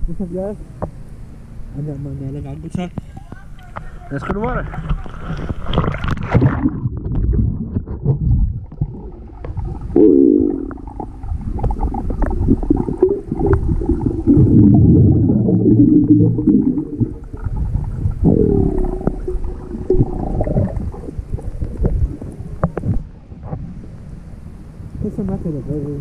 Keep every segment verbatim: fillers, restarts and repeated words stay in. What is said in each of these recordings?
What's up, guys? I got my man. I got a good time. Let's go to water. Esa máquina de ver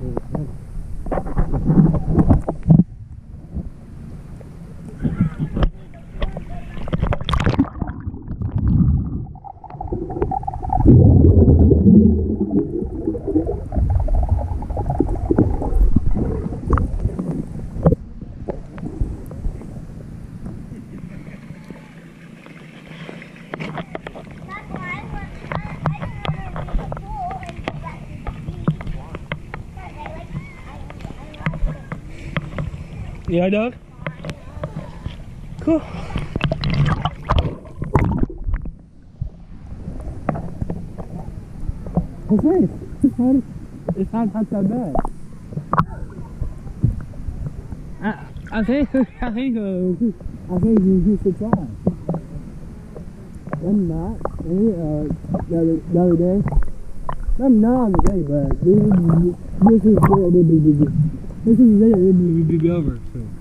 Yeah, dog. Cool. It's nice. It's not, it's not, not that bad. I, I think, I think, uh, I think you should try. I'm not. Uh, the other, the other day. I'm not the other day, but this is, this is a little bit. This is it, it'll be over soon.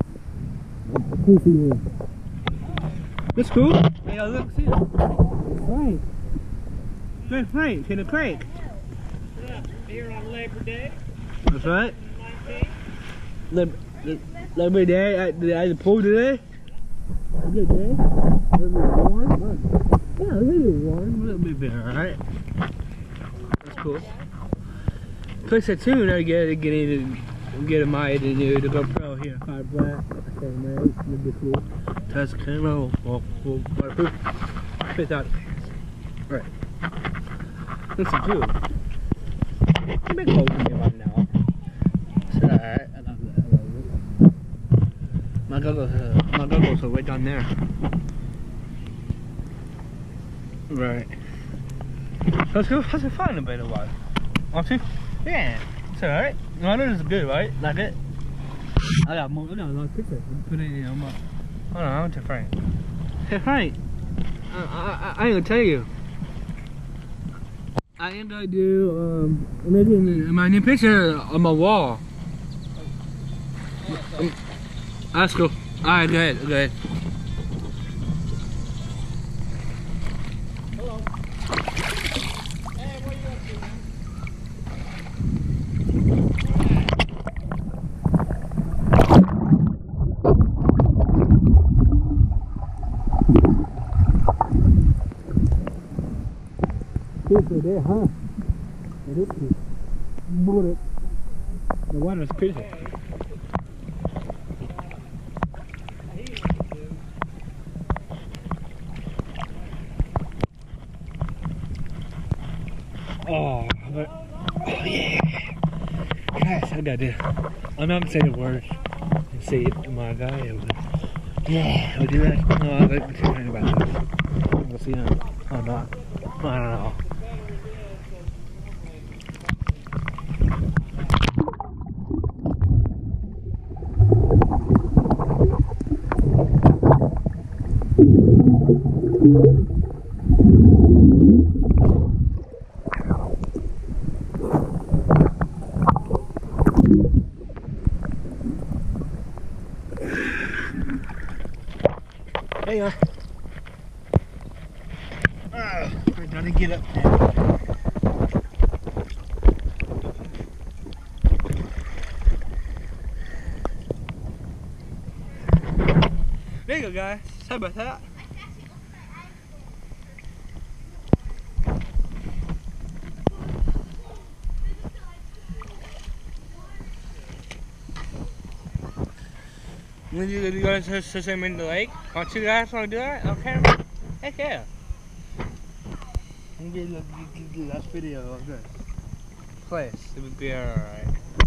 That's cool. Hey, look, see it. Right. That's right, in the creek. Yeah, here on Labor Day. That's right. Labor, Labor Day, I, did I the pool today? A good day. A little bit warm. Yeah, a little bit warm. A little bit better, alright? That's cool. Click that tune, I get it, get in. Get a my to do the GoPro here, five black. Okay, man, it's really cool. Touch the camera, we'll, we'll waterproof. Spit out the pants. Right. That's some cool. You make holes in me right now. It's alright. I love it. I love it. My goggles, uh, my goggles are right down there. Right. Let's go. How's it fun a bit of while? Want to? Yeah. It's alright. Water is good, right? Like it? I got more. No, no, picture. Put it in your mouth. Hold on, I want to Frank. Hey, Frank. I, I, I ain't gonna tell you. I am gonna do, um, making my new picture on my wall. Um, that's cool. Alright, go ahead, go ahead. Hello. Hey, what are you up to, man? Picture there, huh? It is cute. Bullet. The water is crazy. Oh, but, oh yeah. Guys, I got this. I'm not gonna say the words and say it to my guy. Yeah, I'll do that. No, I'll let me tell you about this. We'll see him. Oh, no. I don't know. Hang on. Oh, we're gonna get up there. There you go, guys. Sorry about that. When you, you guys to swim in the lake? Want you guys want to do that? Okay. Heck yeah. Let me get the last video of this place. It would be alright.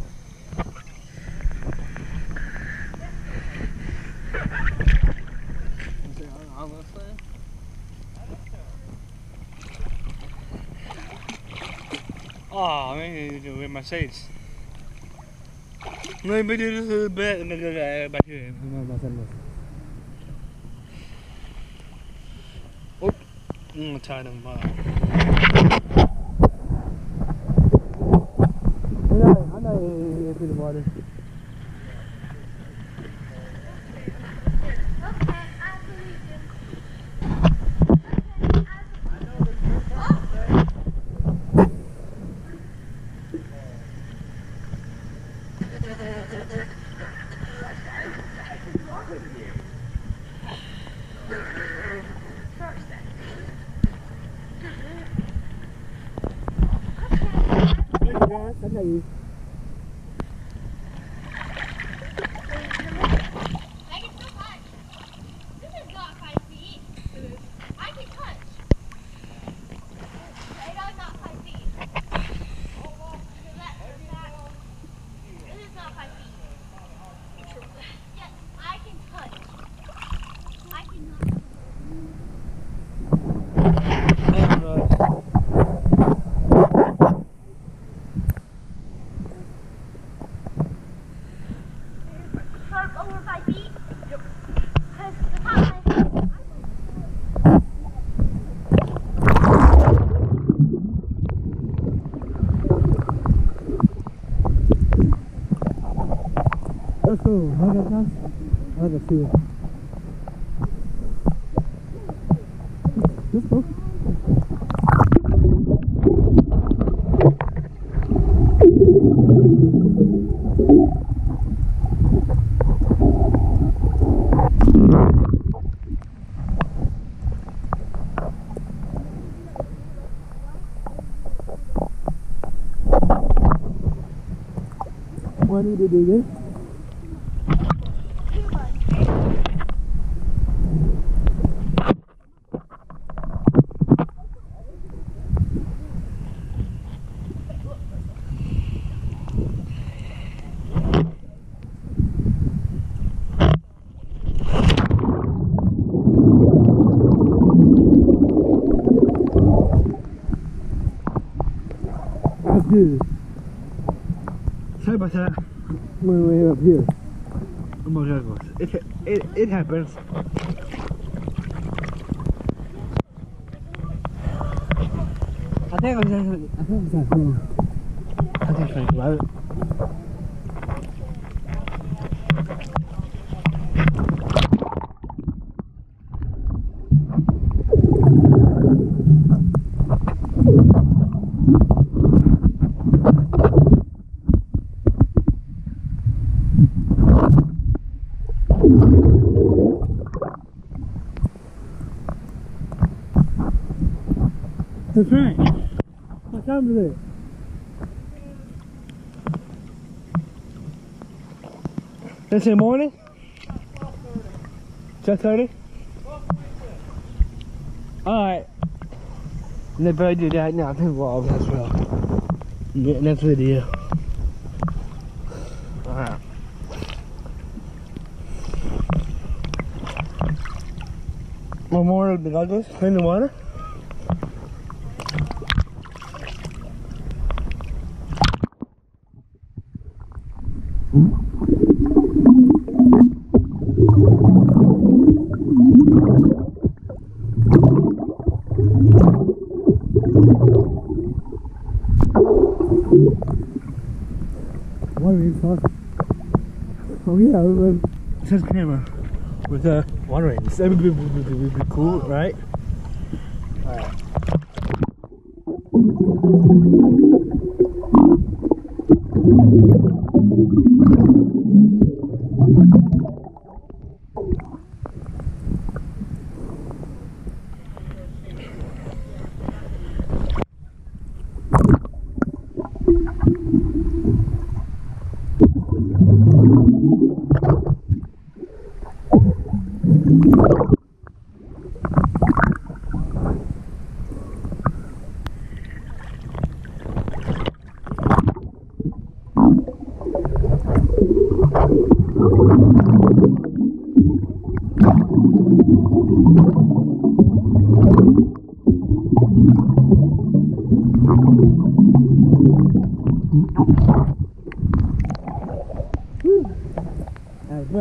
Is it on this thing? Oh, I need to do it with my seats. Người mới đưa thư bê người bà chửi mà bà sân rồi. Úp, nhưng mà trời đừng vào. Đây đây, anh này thì được vào đi. Cái này let's go. Look at that. Look at you. Let's go. What need to do this? That's good. Side by side. Way, way up here. Oh my God, it, it, it happens. I think I'm just, I think it's happening. I think it's right. That's right. What time is it? It's in the morning? twelve thirty? Alright. They better do that now. I think we're all as well. Next video. Alright. One more of the goggles in the water. What are you talking? Oh yeah, uh, It says camera with the water rings. That would be, would be, would be cool, right? Alright.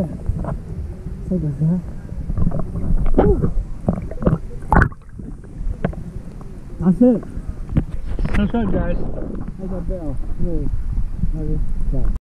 there. It's like that. Woo. That's it. That's right, guys. How's that bell? Really? Okay.